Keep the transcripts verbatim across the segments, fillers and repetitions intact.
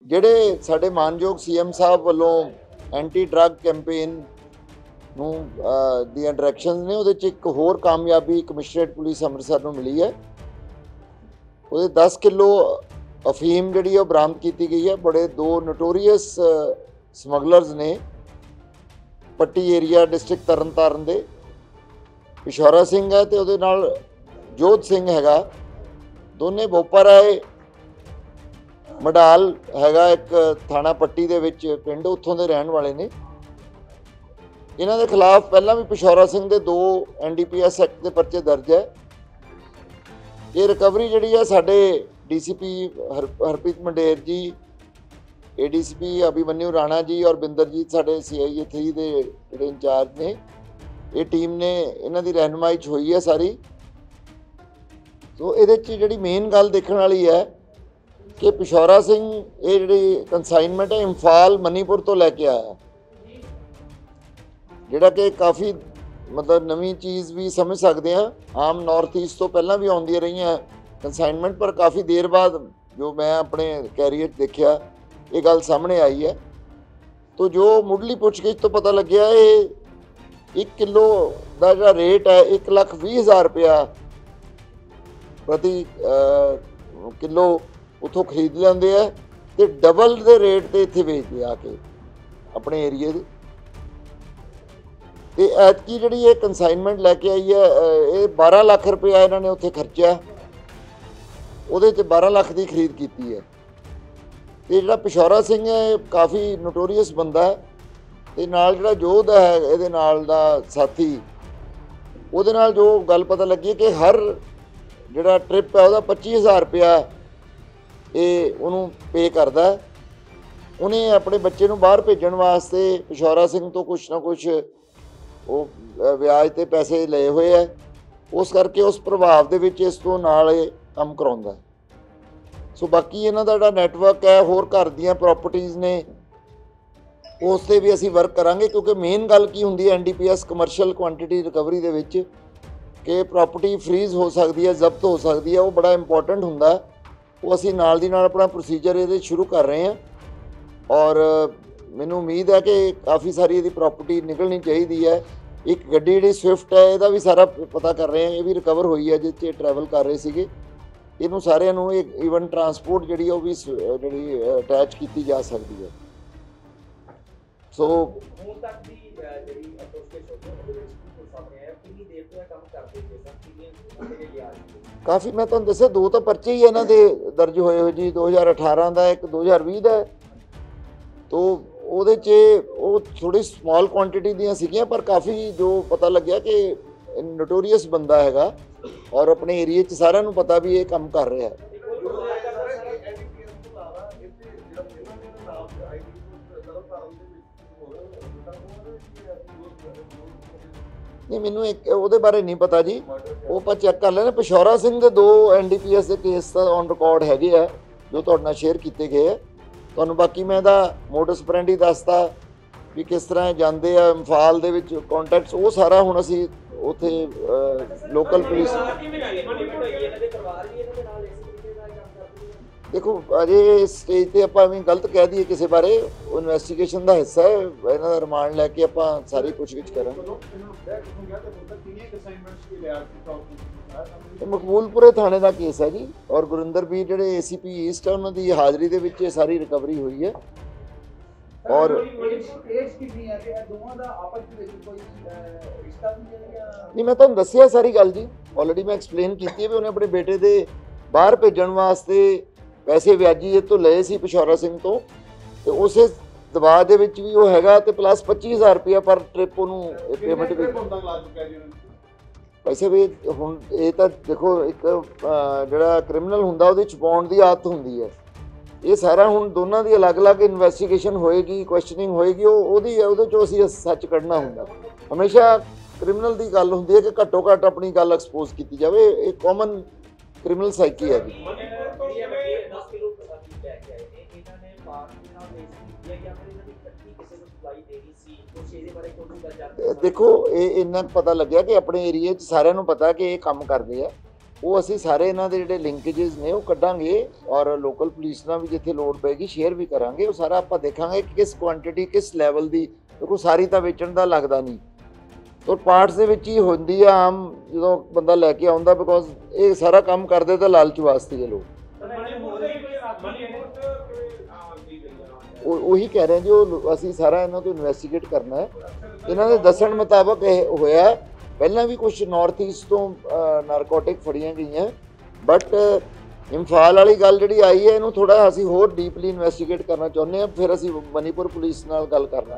ਜਿਹੜੇ ਸਾਡੇ ਮਾਨਯੋਗ ਸੀਐਮ ਸਾਹਿਬ ਵੱਲੋਂ ਐਂਟੀ ਡਰੱਗ ਕੈਂਪੇਨ ਨੂੰ ਦੀਆਂ ਡਾਇਰੈਕਸ਼ਨਸ ਨੇ, ਉਹਦੇ 'ਚ ਇੱਕ ਹੋਰ ਕਾਮਯਾਬੀ ਕਮਿਸ਼ਨਰੇਟ ਪੁਲਿਸ ਅੰਮ੍ਰਿਤਸਰ ਨੂੰ ਮਿਲੀ ਹੈ। ਉਹਦੇ ਦਸ ਕਿਲੋ ਅਫੀਮ ਜਿਹੜੀ ਉਹ ਬਰਾਮਦ ਕੀਤੀ ਗਈ ਹੈ। ਬੜੇ ਦੋ ਨੋਟੋਰੀਅਸ ਸਮਗਲਰਸ ਨੇ ਪੱਟੀ ਏਰੀਆ ਡਿਸਟ੍ਰਿਕਟ ਤਰਨ ਤਾਰਨ ਦੇ, ਪਿਸ਼ੌਰਾ ਸਿੰਘ ਹੈ ਤੇ ਉਹਦੇ ਨਾਲ ਜੋਧ ਸਿੰਘ ਹੈਗਾ। ਦੋਨੇ ਬੋਪਾਰਾਏ ਮਡਾਲ ਹੈਗਾ ਇੱਕ ਥਾਣਾ ਪੱਟੀ ਦੇ ਵਿੱਚ ਪਿੰਡ, ਉੱਥੋਂ ਦੇ ਰਹਿਣ ਵਾਲੇ ਨੇ। ਇਹਨਾਂ ਦੇ ਖਿਲਾਫ ਪਹਿਲਾਂ ਵੀ ਪਿਸ਼ੌਰਾ ਸਿੰਘ ਦੇ ਦੋ N D P S act ਦੇ ਪਰਚੇ ਦਰਜ ਹੈ। ਇਹ ਰਿਕਵਰੀ ਜਿਹੜੀ ਹੈ ਸਾਡੇ ਡੀ ਸੀ ਪੀ ਹਰ Harpreet Mander ji, A D C P Abhimanyu Rana ji ਔਰ ਬਿੰਦਰਜੀਤ ਸਾਡੇ ਸੀ ਆਈ ਏ ਥ੍ਰੀ ਦੇ ਜਿਹੜੇ ਇੰਚਾਰਜ ਨੇ, ਇਹ ਟੀਮ ਨੇ ਇਹਨਾਂ ਦੀ ਰਹਿਨੁਮਾਈ 'ਚ ਹੋਈ ਹੈ ਸਾਰੀ। ਸੋ ਇਹਦੇ 'ਚ ਜਿਹੜੀ ਮੇਨ ਗੱਲ ਦੇਖਣ ਵਾਲੀ ਹੈ ਕਿ ਪਿਸ਼ੌਰਾ ਸਿੰਘ ਇਹ ਜਿਹੜੀ ਕੰਸਾਈਨਮੈਂਟ ਹੈ ਇੰਫਾਲ ਮਨੀਪੁਰ ਤੋਂ ਲੈ ਕੇ ਆਇਆ, ਜਿਹੜਾ ਕਿ ਕਾਫੀ ਮਤਲਬ ਨਵੀਂ ਚੀਜ਼ ਵੀ ਸਮਝ ਸਕਦੇ ਹਾਂ। ਆਮ ਨਾਰਥ ਈਸਟ ਤੋਂ ਪਹਿਲਾਂ ਵੀ ਆਉਂਦੀਆਂ ਰਹੀਆਂ ਕੰਸਾਈਨਮੈਂਟ, ਪਰ ਕਾਫੀ ਦੇਰ ਬਾਅਦ ਜੋ ਮੈਂ ਆਪਣੇ ਕੈਰੀਅਰ 'ਚ ਦੇਖਿਆ ਇਹ ਗੱਲ ਸਾਹਮਣੇ ਆਈ ਹੈ। ਤੋ ਜੋ ਮੁੱਢਲੀ ਪੁੱਛਗਿੱਛ ਤੋਂ ਪਤਾ ਲੱਗਿਆ ਇਹ ਇੱਕ ਕਿਲੋ ਦਾ ਜਿਹੜਾ ਰੇਟ ਹੈ ਇੱਕ ਲੱਖ ਵੀਹ ਹਜ਼ਾਰ ਰੁਪਇਆ ਪ੍ਰਤੀ ਕਿਲੋ ਉੱਥੋਂ ਖਰੀਦ ਲੈਂਦੇ ਆ ਤੇ ਡਬਲ ਦੇ ਰੇਟ ਤੇ ਇੱਥੇ ਵੇਚਦੇ ਆ ਕੇ ਆਪਣੇ ਏਰੀਏ ਦੇ। ਤੇ ਐਤਕੀ ਜਿਹੜੀ ਇਹ ਕੰਸਾਈਨਮੈਂਟ ਲੈ ਕੇ ਆਈ ਹੈ, ਇਹ ਬਾਰਾਂ ਲੱਖ ਰੁਪਇਆ ਇਹਨਾਂ ਨੇ ਉੱਥੇ ਖਰਚਿਆ, ਉਹਦੇ 'ਚ ਬਾਰਾਂ ਲੱਖ ਦੀ ਖਰੀਦ ਕੀਤੀ ਹੈ। ਤੇ ਜਿਹੜਾ ਪਿਸ਼ੌਰਾ ਸਿੰਘ ਹੈ ਕਾਫੀ ਨੋਟੋਰੀਅਸ ਬੰਦਾ ਹੈ, ਤੇ ਨਾਲ ਜਿਹੜਾ ਜੋਧ ਹੈ ਇਹਦੇ ਨਾਲ ਦਾ ਸਾਥੀ, ਉਹਦੇ ਨਾਲ ਜੋ ਗੱਲ ਪਤਾ ਲੱਗੀ ਕਿ ਹਰ ਜਿਹੜਾ ਟ੍ਰਿਪ ਹੈ ਉਹਦਾ ਪੱਚੀ ਹਜ਼ਾਰ ਰੁਪਇਆ ਇਹ ਉਹਨੂੰ ਪੇ ਕਰਦਾ। ਉਹਨੇ ਆਪਣੇ ਬੱਚੇ ਨੂੰ ਬਾਹਰ ਭੇਜਣ ਵਾਸਤੇ ਪਿਸ਼ੌਰਾ ਸਿੰਘ ਤੋਂ ਕੁਛ ਨਾ ਕੁਛ ਉਹ ਵਿਆਜ 'ਤੇ ਪੈਸੇ ਲਏ ਹੋਏ ਹੈ, ਉਸ ਕਰਕੇ ਉਸ ਪ੍ਰਭਾਵ ਦੇ ਵਿੱਚ ਇਸ ਤੋਂ ਨਾਲ ਇਹ ਕੰਮ ਕਰਾਉਂਦਾ। ਸੋ ਬਾਕੀ ਇਹਨਾਂ ਦਾ ਜਿਹੜਾ ਨੈਟਵਰਕ ਹੈ, ਹੋਰ ਘਰ ਦੀਆਂ ਪ੍ਰੋਪਰਟੀਜ਼ ਨੇ, ਉਸ 'ਤੇ ਵੀ ਅਸੀਂ ਵਰਕ ਕਰਾਂਗੇ, ਕਿਉਂਕਿ ਮੇਨ ਗੱਲ ਕੀ ਹੁੰਦੀ ਹੈ N D P S commercial quantity recovery ਦੇ ਵਿੱਚ ਕਿ ਪ੍ਰੋਪਰਟੀ ਫਰੀਜ਼ ਹੋ ਸਕਦੀ ਹੈ, ਜ਼ਬਤ ਹੋ ਸਕਦੀ ਹੈ, ਉਹ ਬੜਾ ਇੰਪੋਰਟੈਂਟ ਹੁੰਦਾ। ਉਹ ਅਸੀਂ ਨਾਲ ਦੀ ਨਾਲ ਆਪਣਾ ਪ੍ਰੋਸੀਜਰ ਇਹਦੇ ਸ਼ੁਰੂ ਕਰ ਰਹੇ ਹਾਂ ਔਰ ਮੈਨੂੰ ਉਮੀਦ ਹੈ ਕਿ ਕਾਫੀ ਸਾਰੀ ਇਹਦੀ ਪ੍ਰੋਪਰਟੀ ਨਿਕਲਣੀ ਚਾਹੀਦੀ ਹੈ। ਇੱਕ ਗੱਡੀ ਜਿਹੜੀ ਸਵਿਫਟ ਹੈ ਇਹਦਾ ਵੀ ਸਾਰਾ ਪਤਾ ਕਰ ਰਹੇ ਹਾਂ, ਇਹ ਵੀ ਰਿਕਵਰ ਹੋਈ ਹੈ ਜਿਸ 'ਚ ਟਰੈਵਲ ਕਰ ਰਹੇ ਸੀਗੇ। ਇਹਨੂੰ ਸਾਰਿਆਂ ਨੂੰ ਇੱਕ ਈਵਨ ਟਰਾਂਸਪੋਰਟ ਜਿਹੜੀ ਉਹ ਵੀ ਜਿਹੜੀ ਅਟੈਚ ਕੀਤੀ ਜਾ ਸਕਦੀ ਹੈ। ਸੋ ਹੁਣ ਤੱਕ ਦੀ ਜਿਹੜੀ ਅਪਰੋਚ ਉਹਦੇ ਵਿੱਚ ਕੀ ਸਾਹਮਣੇ ਆਇਆ, ਕਿੰਨੀ ਦੇਰ ਤੋਂ ਇਹ ਕੰਮ ਕਰਦੇ ਸੀ ਸਰ, ਕਿੰਨੇ ਜਿਹੜੇ ਲਿਆ ਕਾਫੀ ਮੈਂ ਤੁਹਾਨੂੰ ਦੱਸਿਆ ਦੋ ਤਾਂ ਪਰਚੇ ਹੀ ਇਹਨਾਂ ਦੇ ਦਰਜ ਹੋਏ ਹੋਏ ਜੀ, ਦੋ ਹਜ਼ਾਰ ਅਠਾਰਾਂ ਦਾ ਇੱਕ ਦੋ ਹਜ਼ਾਰ ਵੀਹ ਦਾ। ਤੋ ਉਹਦੇ 'ਚ ਉਹ ਥੋੜੀ ਸਮਾਲ ਕੁਆਂਟਿਟੀ ਦੀਆਂ ਸੀਗੀਆਂ, ਪਰ ਕਾਫੀ ਜੋ ਪਤਾ ਲੱਗਿਆ ਕਿ ਨੋਟੋਰੀਅਸ ਬੰਦਾ ਹੈਗਾ ਔਰ ਆਪਣੇ ਏਰੀਏ 'ਚ ਸਾਰਿਆਂ ਨੂੰ ਪਤਾ ਵੀ ਇਹ ਕੰਮ ਕਰ ਰਿਹਾ ਹੈ। ਨਹੀਂ ਮੈਨੂੰ ਇੱਕ ਉਹਦੇ ਬਾਰੇ ਨਹੀਂ ਪਤਾ ਜੀ, ਉਹ ਆਪਾਂ ਚੈੱਕ ਕਰ ਲੈਣਾ। ਪਿਸ਼ੌਰਾ ਸਿੰਘ ਦੇ ਦੋ ਐਨ ਡੀ ਪੀ ਐਸ ਦੇ ਕੇਸ ਤਾਂ ਔਨ ਰਿਕਾਰਡ ਹੈਗੇ ਆ ਜੋ ਤੁਹਾਡੇ ਨਾਲ ਸ਼ੇਅਰ ਕੀਤੇ ਗਏ ਆ। ਤੁਹਾਨੂੰ ਬਾਕੀ ਮੈਂ ਇਹਦਾ ਮੋਡਸ ਆਪਰੈਂਡੀ ਦੱਸਤਾ ਵੀ ਕਿਸ ਤਰ੍ਹਾਂ ਜਾਂਦੇ ਆ ਇੰਫਾਲ ਦੇ ਵਿੱਚ ਕੰਟੈਕਟਸ, ਉਹ ਸਾਰਾ ਹੁਣ ਅਸੀਂ ਉੱਥੇ ਲੋਕਲ ਪੁਲਿਸ ਦੇਖੋ ਅਜੇ ਇਸ ਸਟੇਜ 'ਤੇ ਆਪਾਂ ਐਵੇਂ ਗਲਤ ਕਹਿ ਦਈਏ ਕਿਸੇ ਬਾਰੇ, ਉਹ ਇਨਵੈਸਟੀਗੇਸ਼ਨ ਦਾ ਹਿੱਸਾ ਹੈ। ਇਹਨਾਂ ਦਾ ਰਿਮਾਂਡ ਲੈ ਕੇ ਆਪਾਂ ਸਾਰੀ ਪੁੱਛਗਿੱਛ ਕਰਾਂਗੇ। ਇਹ ਮਕਬੂਲਪੁਰੇ ਥਾਣੇ ਦਾ ਕੇਸ ਹੈ ਜੀ, ਔਰ ਗੁਰਿੰਦਰ ਵੀਰ ਜਿਹੜੇ ਏ ਸੀ ਪੀ ਈਸਟ ਹੈ ਉਹਨਾਂ ਦੀ ਹਾਜ਼ਰੀ ਦੇ ਵਿੱਚ ਇਹ ਸਾਰੀ ਰਿਕਵਰੀ ਹੋਈ ਹੈ। ਔਰ ਨਹੀਂ ਮੈਂ ਤੁਹਾਨੂੰ ਦੱਸਿਆ ਸਾਰੀ ਗੱਲ ਜੀ, ਆਲਰੇਡੀ ਮੈਂ ਐਕਸਪਲੇਨ ਕੀਤੀ ਹੈ ਵੀ ਉਹਨੇ ਆਪਣੇ ਬੇਟੇ ਦੇ ਬਾਹਰ ਭੇਜਣ ਵਾਸਤੇ ਪੈਸੇ ਵਿਆਜੀ ਇਹ ਤੋਂ ਲਏ ਸੀ ਪਿਸ਼ੌਰਾ ਸਿੰਘ ਤੋਂ, ਤੇ ਉਸੇ ਦਬਾਅ ਦੇ ਵਿੱਚ ਵੀ ਉਹ ਹੈਗਾ, ਤੇ ਪਲੱਸ ਪੱਚੀ ਹਜ਼ਾਰ ਰੁਪਇਆ ਪਰ ਟ੍ਰਿਪ ਉਹਨੂੰ ਪੇਮੈਂਟ ਵੀ ਪੈਸੇ ਵੀ। ਹੁਣ ਇਹ ਤਾਂ ਦੇਖੋ ਇੱਕ ਜਿਹੜਾ ਕ੍ਰਿਮੀਨਲ ਹੁੰਦਾ ਉਹਦੇ ਛੁਪਾਉਣ ਦੀ ਆਦਤ ਹੁੰਦੀ ਹੈ। ਇਹ ਸਾਰਾ ਹੁਣ ਦੋਨਾਂ ਦੀ ਅਲੱਗ-ਅਲੱਗ ਇਨਵੈਸਟੀਗੇਸ਼ਨ ਹੋਏਗੀ, ਕੁਐਸਚਨਿੰਗ ਹੋਏਗੀ, ਉਹ ਉਹਦੀ ਉਹਦੇ 'ਚੋਂ ਅਸੀਂ ਸੱਚ ਕੱਢਣਾ ਹੁੰਦਾ। ਹਮੇਸ਼ਾ ਕ੍ਰਿਮੀਨਲ ਦੀ ਗੱਲ ਹੁੰਦੀ ਹੈ ਕਿ ਘੱਟੋ ਘੱਟ ਆਪਣੀ ਗੱਲ ਐਕਸਪੋਜ਼ ਕੀਤੀ ਜਾਵੇ, ਇਹ ਕਾਮਨ ਕ੍ਰਿਮੀਨਲ ਸਾਈਕੀ ਹੈ ਜੀ। ਦੇਖੋ ਇਹ ਇੰਨਾ ਪਤਾ ਲੱਗਿਆ ਕਿ ਆਪਣੇ ਏਰੀਏ 'ਚ ਸਾਰਿਆਂ ਨੂੰ ਪਤਾ ਕਿ ਇਹ ਕੰਮ ਕਰਦੇ ਆ, ਉਹ ਅਸੀਂ ਸਾਰੇ ਇਹਨਾਂ ਦੇ ਜਿਹੜੇ ਲਿੰਕੇजेस ਨੇ ਉਹ ਕੱਢਾਂਗੇ ਔਰ ਲੋਕਲ ਪੁਲਿਸ ਨਾਲ ਵੀ ਜਿੱਥੇ ਲੋੜ ਪਏਗੀ ਸ਼ੇਅਰ ਵੀ ਕਰਾਂਗੇ। ਉਹ ਸਾਰਾ ਆਪਾਂ ਦੇਖਾਂਗੇ ਕਿ ਕਿਸ ਕੁਆਂਟੀਟੀ ਕਿਸ ਲੈਵਲ ਦੀ, ਦੇਖੋ ਸਾਰੀ ਤਾਂ ਵੇਚਣ ਦਾ ਲੱਗਦਾ ਨਹੀਂ, ਤਾਂ ਪਾਰਟਸ ਦੇ ਵਿੱਚ ਹੀ ਹੁੰਦੀ ਆ ਆਮ ਜਦੋਂ ਬੰਦਾ ਲੈ ਕੇ ਆਉਂਦਾ, ਬਿਕੋਜ਼ ਇਹ ਸਾਰਾ ਕੰਮ ਕਰਦੇ ਤਾਂ ਲਾਲਚ ਵਾਸਤੇ ਇਹ ਲੋਕ। ਉਹ ਉਹੀ ਕਹਿ ਰਹੇ ਜੀ, ਉਹ ਅਸੀਂ ਸਾਰਾ ਇਹਨਾਂ ਤੋਂ ਇਨਵੈਸਟੀਗੇਟ ਕਰਨਾ ਹੈ। ਇਹਨਾਂ ਦੇ ਦੱਸਣ ਮੁਤਾਬਕ ਇਹ ਹੋਇਆ, ਪਹਿਲਾਂ ਵੀ ਕੁਝ ਨਾਰਥ ਈਸਟ ਤੋਂ ਨਾਰਕੋਟਿਕ ਫੜੀਆਂ ਗਈਆਂ, ਬਟ ਇੰਫਾਲ ਵਾਲੀ ਗੱਲ ਜਿਹੜੀ ਆਈ ਹੈ ਇਹਨੂੰ ਥੋੜਾ ਅਸੀਂ ਹੋਰ ਡੀਪਲੀ ਇਨਵੈਸਟੀਗੇਟ ਕਰਨਾ ਚਾਹੁੰਦੇ ਹਾਂ। ਫਿਰ ਅਸੀਂ ਮਨੀਪੁਰ ਪੁਲਿਸ ਨਾਲ ਗੱਲ ਕਰਨਾ।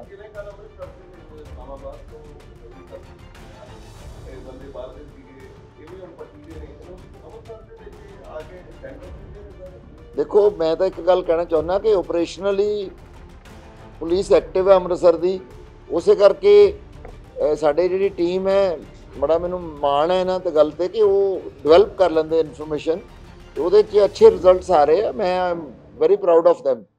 ਦੇਖੋ ਮੈਂ ਤਾਂ ਇੱਕ ਗੱਲ ਕਹਿਣਾ ਚਾਹੁੰਦਾ ਕਿ ਓਪਰੇਸ਼ਨਲੀ ਪੁਲਿਸ ਐਕਟਿਵ ਹੈ ਅੰਮ੍ਰਿਤਸਰ ਦੀ, ਉਸੇ ਕਰਕੇ ਸਾਡੇ ਜਿਹੜੀ ਟੀਮ ਹੈ ਬੜਾ ਮੈਨੂੰ ਮਾਣ ਹੈ ਇਹਨਾਂ ਤੇ ਗੱਲ ਤੇ ਕਿ ਉਹ ਡਿਵੈਲਪ ਕਰ ਲੈਂਦੇ ਇਨਫੋਰਮੇਸ਼ਨ, ਉਹਦੇ 'ਚ ਅੱਛੇ ਰਿਜ਼ਲਟਸ ਆ ਰਹੇ ਆ। ਮੈਂ ਵੈਰੀ ਪ੍ਰਾਊਡ ਆਫ ਦੈਮ।